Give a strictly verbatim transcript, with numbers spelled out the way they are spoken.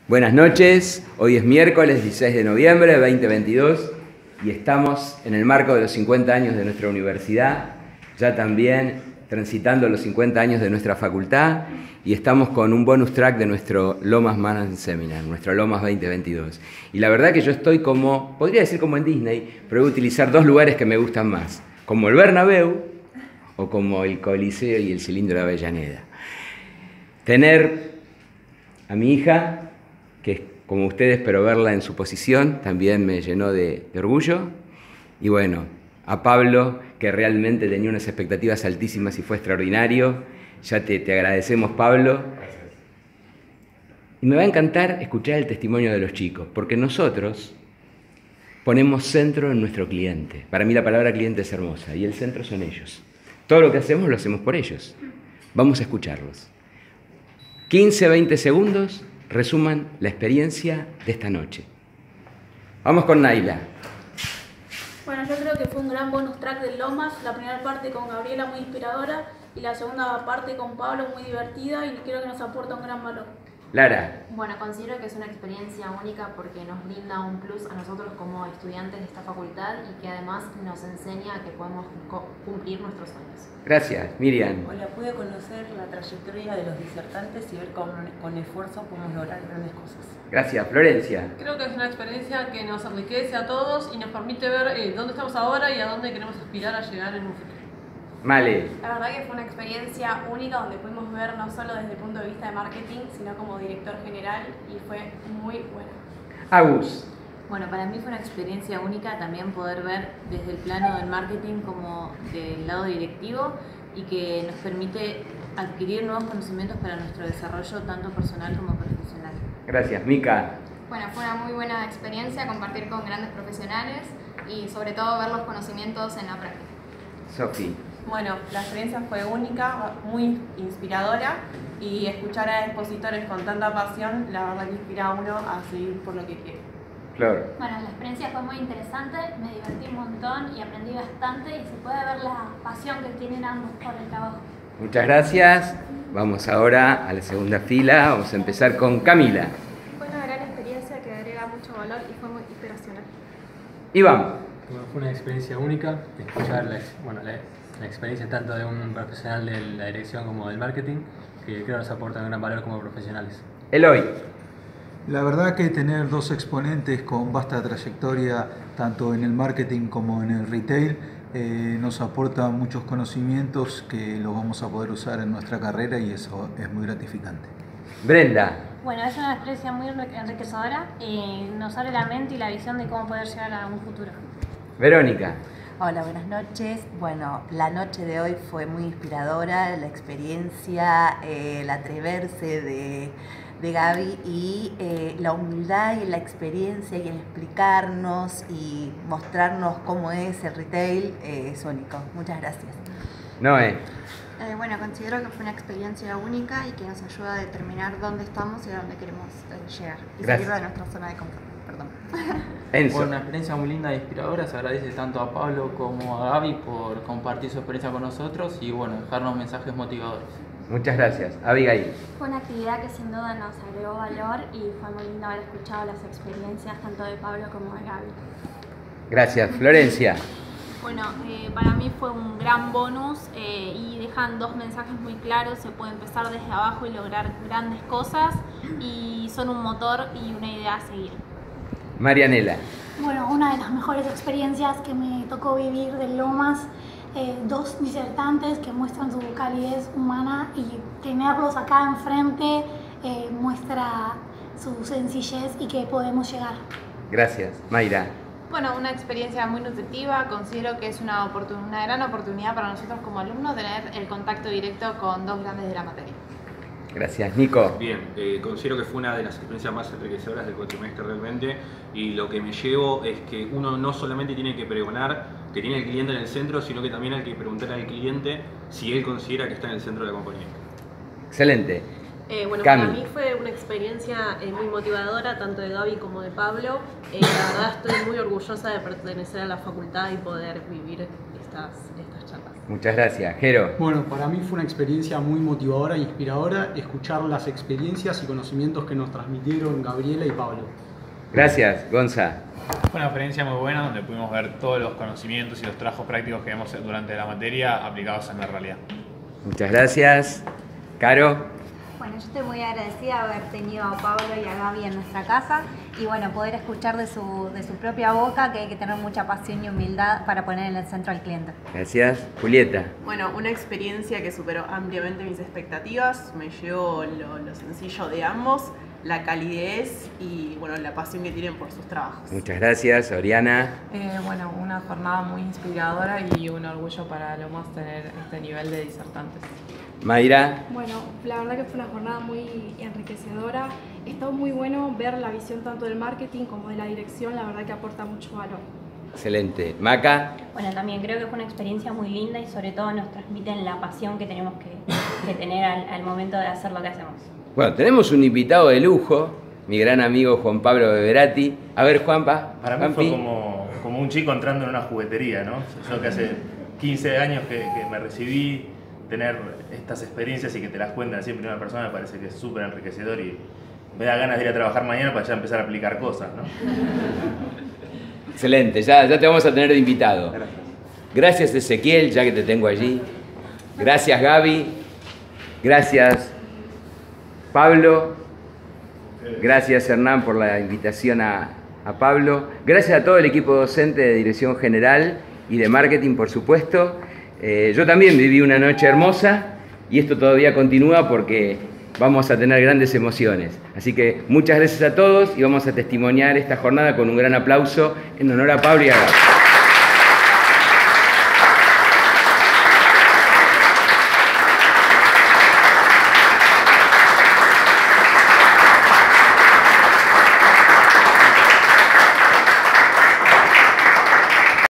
Buenas noches, hoy es miércoles dieciséis de noviembre de veinte veintidós y estamos en el marco de los cincuenta años de nuestra universidad, ya también transitando los cincuenta años de nuestra facultad, y estamos con un bonus track de nuestro Lomas Management Seminar, nuestro Lomas veinte veintidós. Y la verdad que yo estoy como, podría decir como en Disney, pero voy a utilizar dos lugares que me gustan más, como el Bernabéu o como el Coliseo y el Cilindro de Avellaneda. Tener a mi hija, que es como ustedes, pero verla en su posición también me llenó de, de orgullo. Y bueno, a Pablo, que realmente tenía unas expectativas altísimas y fue extraordinario. Ya te, te agradecemos, Pablo. Y me va a encantar escuchar el testimonio de los chicos, porque nosotros ponemos centro en nuestro cliente. Para mí la palabra cliente es hermosa y el centro son ellos. Todo lo que hacemos lo hacemos por ellos. Vamos a escucharlos. quince a veinte segundos resuman la experiencia de esta noche. Vamos con Naila. Bueno, yo creo que fue un gran bonus track del Lomas. La primera parte con Gabriela muy inspiradora y la segunda parte con Pablo muy divertida, y creo que nos aporta un gran valor. Lara. Bueno, considero que es una experiencia única porque nos brinda un plus a nosotros como estudiantes de esta facultad y que además nos enseña que podemos cumplir nuestros sueños. Gracias, Miriam. Hola, pude conocer la trayectoria de los disertantes y ver cómo con esfuerzo podemos lograr grandes cosas. Gracias, Florencia. Creo que es una experiencia que nos enriquece a todos y nos permite ver eh, dónde estamos ahora y a dónde queremos aspirar a llegar en un futuro. Male. La verdad que fue una experiencia única donde pudimos ver no solo desde el punto de vista de marketing, sino como director general, y fue muy buena. Agus. Bueno, para mí fue una experiencia única también poder ver desde el plano del marketing como del lado directivo, y que nos permite adquirir nuevos conocimientos para nuestro desarrollo tanto personal como profesional. Gracias, Mica. Bueno, fue una muy buena experiencia compartir con grandes profesionales y sobre todo ver los conocimientos en la práctica. Sofi. Bueno, la experiencia fue única, muy inspiradora, y escuchar a expositores con tanta pasión, la verdad que inspira a uno a seguir por lo que quiere. Flor. Bueno, la experiencia fue muy interesante, me divertí un montón y aprendí bastante, y se puede ver la pasión que tienen ambos por el trabajo. Muchas gracias. Vamos ahora a la segunda fila. Vamos a empezar con Camila. Fue una gran experiencia que agrega mucho valor y fue muy inspiracional. Iván. Bueno, fue una experiencia única, escuchar la, bueno, la, la experiencia tanto de un profesional de la dirección como del marketing, que creo nos aporta un gran valor como profesionales. Eloy. La verdad que tener dos exponentes con vasta trayectoria, tanto en el marketing como en el retail, eh, nos aporta muchos conocimientos que los vamos a poder usar en nuestra carrera, y eso es muy gratificante. Brenda. Bueno, es una experiencia muy enriquecedora y nos abre la mente y la visión de cómo poder llegar a un futuro. Verónica. Hola, buenas noches. Bueno, la noche de hoy fue muy inspiradora, la experiencia, eh, el atreverse de, de Gaby y eh, la humildad y la experiencia y el explicarnos y mostrarnos cómo es el retail eh, es único. Muchas gracias. Noé. Eh, bueno, considero que fue una experiencia única y que nos ayuda a determinar dónde estamos y a dónde queremos eh, llegar. Y Gracias. salir de nuestra zona de confort. Perdón. Enzo. Fue una experiencia muy linda e inspiradora. Se agradece tanto a Pablo como a Gaby por compartir su experiencia con nosotros y bueno, dejarnos mensajes motivadores. Muchas gracias. Abigail. Fue una actividad que sin duda nos agregó valor y fue muy lindo haber escuchado las experiencias tanto de Pablo como de Gaby. Gracias. Florencia. Bueno, eh, para mí fue un gran bonus eh, y dejan dos mensajes muy claros. Se puede empezar desde abajo y lograr grandes cosas, y son un motor y una idea a seguir. Marianela. Bueno, una de las mejores experiencias que me tocó vivir del Lomas, eh, dos disertantes que muestran su calidez humana, y tenerlos acá enfrente eh, muestra su sencillez y que podemos llegar. Gracias. Mayra. Bueno, una experiencia muy nutritiva. Considero que es una, una gran oportunidad para nosotros como alumnos tener el contacto directo con dos grandes de la materia. Gracias. Nico. Bien, eh, considero que fue una de las experiencias más enriquecedoras del cuatrimestre realmente, y lo que me llevo es que uno no solamente tiene que pregonar que tiene el cliente en el centro, sino que también hay que preguntar al cliente si él considera que está en el centro de la compañía. Excelente. Eh, bueno, Cami. para mí fue una experiencia eh, muy motivadora, tanto de Gaby como de Pablo. Eh, la verdad estoy muy orgullosa de pertenecer a la facultad y poder vivir estas, estas charlas. Muchas gracias. Jero. Bueno, para mí fue una experiencia muy motivadora e inspiradora escuchar las experiencias y conocimientos que nos transmitieron Gabriela y Pablo. Gracias, Gonza. Fue una experiencia muy buena donde pudimos ver todos los conocimientos y los trabajos prácticos que vemos durante la materia aplicados en la realidad. Muchas gracias. Caro. Bueno, yo estoy muy agradecida de haber tenido a Pablo y a Gaby en nuestra casa y bueno, poder escuchar de su, de su propia boca que hay que tener mucha pasión y humildad para poner en el centro al cliente. Gracias. Julieta. Bueno, una experiencia que superó ampliamente mis expectativas, me llevó lo, lo sencillo de ambos, la calidez y bueno, la pasión que tienen por sus trabajos. Muchas gracias. Oriana. Eh, bueno, una jornada muy inspiradora y un orgullo para Lomas tener este nivel de disertantes. Mayra. Bueno, la verdad que fue una jornada muy enriquecedora. Está muy bueno ver la visión tanto del marketing como de la dirección, la verdad que aporta mucho valor. Excelente. Maca. Bueno, también creo que fue una experiencia muy linda y sobre todo nos transmiten la pasión que tenemos que, que tener al, al momento de hacer lo que hacemos. Bueno, tenemos un invitado de lujo, mi gran amigo Juan Pablo Beverati. A ver, Juanpa. Para mí Juanpi. fue como, como un chico entrando en una juguetería, ¿no? Yo que hace quince años que, que me recibí, tener estas experiencias y que te las cuentan siempre una persona me parece que es súper enriquecedor y me da ganas de ir a trabajar mañana para ya empezar a aplicar cosas, ¿no? Excelente, ya, ya te vamos a tener de invitado. Gracias Ezequiel, ya que te tengo allí. Gracias Gaby. Gracias Pablo. Gracias Hernán por la invitación a, a Pablo. Gracias a todo el equipo docente de Dirección General y de Marketing, por supuesto. Eh, yo también viví una noche hermosa y esto todavía continúa porque vamos a tener grandes emociones. Así que muchas gracias a todos y vamos a testimoniar esta jornada con un gran aplauso en honor a Pablo y a Gaby.